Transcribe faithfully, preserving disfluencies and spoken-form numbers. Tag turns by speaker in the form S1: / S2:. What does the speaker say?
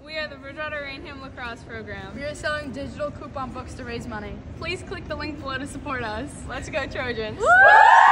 S1: We are the Bridgewater-Raynham Lacrosse program.
S2: We are selling digital coupon books to raise money.
S1: Please click the link below to support us. Let's go Trojans!
S2: Woo!